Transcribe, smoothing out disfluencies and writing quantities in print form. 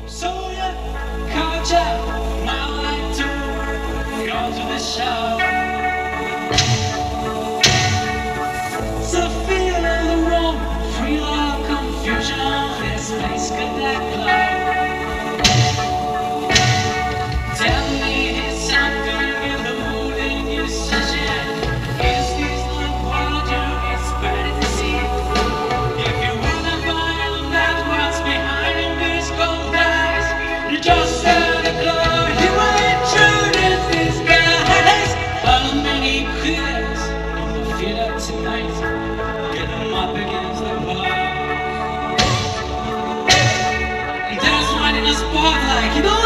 So yeah, culture, now I do go to the show. So feel the room, free love, confusion, this place got that glow. Tell me it's something in the mood and you such it. Is this not what you expected to see? If you wanna find out what's behind these cold eyes, you just gotta glow. You ain't true to these guys. How many queers in the theater tonight? Get them up against the bar. There's one in the spotlight, you know.